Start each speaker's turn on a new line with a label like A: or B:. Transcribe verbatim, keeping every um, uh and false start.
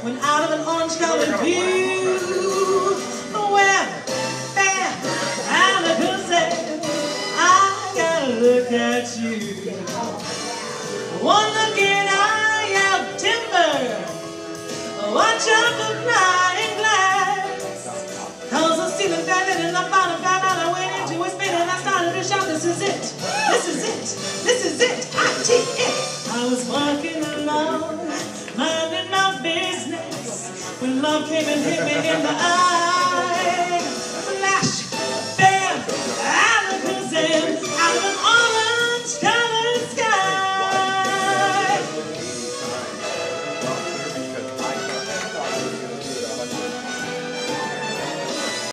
A: When out of an orange-colored view, well, bam, Alacazar, I gotta look at you. One look in eye of timber, watch out for flying glass. Cause the ceiling fell and I found a found out I went into a spin and I started to shout, this is it, this is it, this is it, I T it. I was walking along, minding my business, when love came and hit me in the eye.